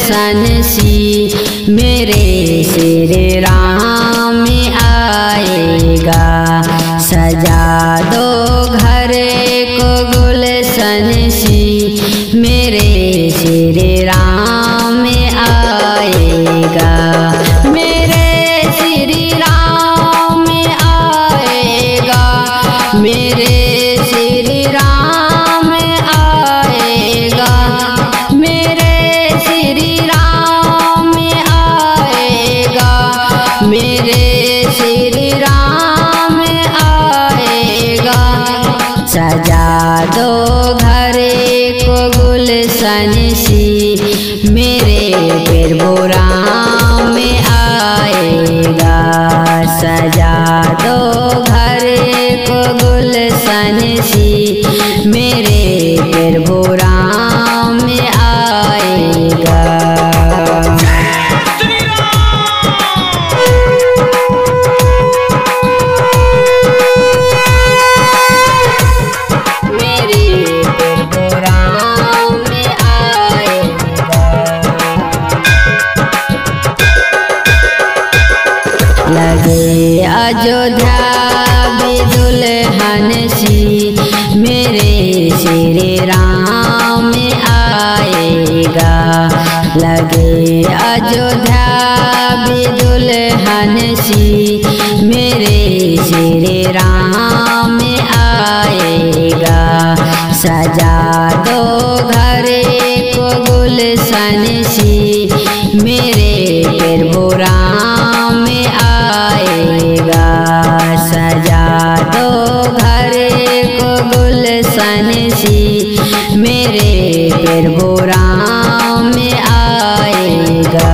गुलशन सी मेरे श्री राम में आएगा। सजा दो घर को गुलशन सी मेरे श्री राम में आएगा। मेरे श्री राम में आएगा। मेरे श्री राम में आएगा। मेरे श्री राम में आएगा। मेरे श्री राम में आएगा। सजा दो घर को गुलशन सी मेरे प्रभु राम में आएगा। सजा दो घर को गुलशन सी मेरे प्रभु राम में आएगा। लगे अयोध्या भी दुल्हन सी मेरे श्री राम में आएगा। लगे अयोध्या भी दुल्हन सी मेरे श्री राम में आएगा। सजा दो घर को गुलशन सी मेरे प्रभु राम में आएगा। सजा दो घर को गुलशन सी मेरे प्रभु राम में आएगा।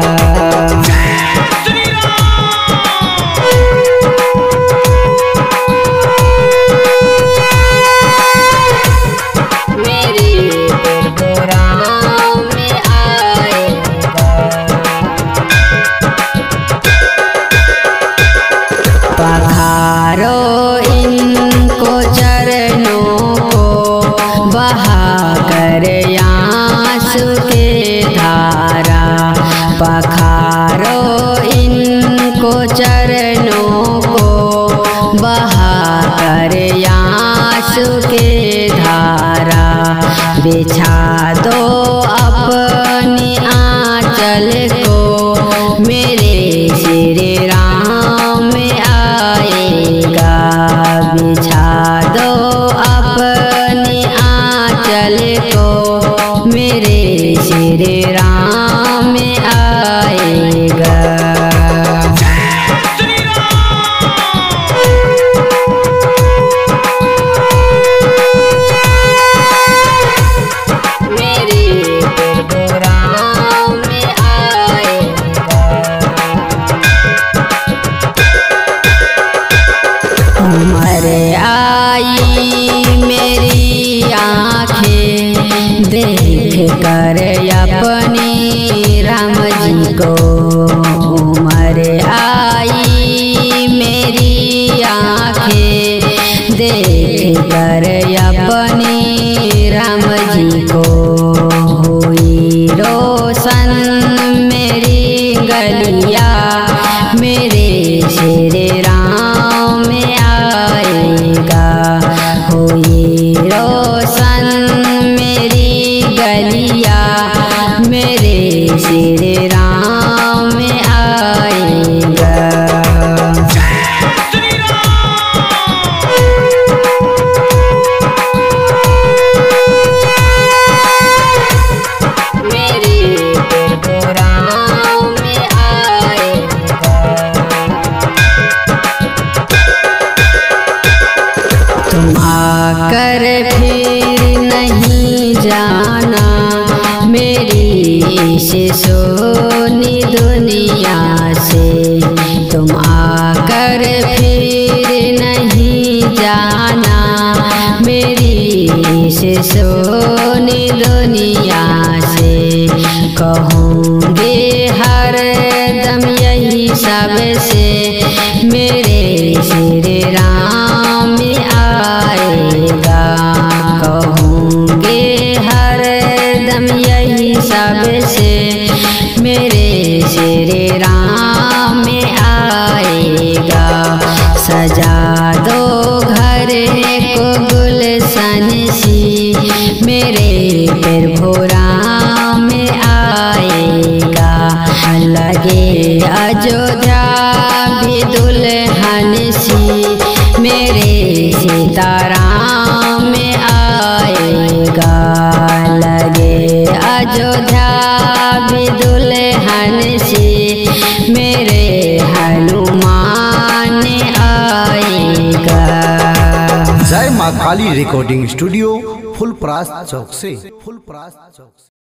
पखारो इनको चरणों को बहा कर आंसू के धारा। पखारो इनको चरणों को बहा कर आंसू के धारा। बिछा दो अपनी आंचल को मेरे श्री राम में आएगा। बिछा दो अपनी आंचल को मेरे श्री राम में आएगा। उमर आई मेरी आँखें देख कर अपनी राम जी को। उमर आई मेरी आँखें देख कर अपनी राम जी को। हुई रोशन मेरी गलिया मेरे श्री राम में आएगा। हुई रोशन मेरी गलिया मेरे श्री राम में आएगा। तुम आकर फिर नहीं जाना मेरी इस सोनी दुनिया से। तुम आकर फिर नहीं जाना मेरी इस सोनी दुनिया से। कहूँगी हर दम यही सबसे मेरे श्री राम में आएगा। कहूँगी हर दम यही सबसे सजा दो घर को गुलशन सी, मेरे फिर भोरा में आएगा। लगे अयोध्या भी दुल्हन सी, मेरे सीताराम में आएगा। लगे अयोध्या भी दुल्हन सी, मेरे हनुमान आएगा। जय माँ काली रिकॉर्डिंग स्टूडियो फुलपरास चौक से।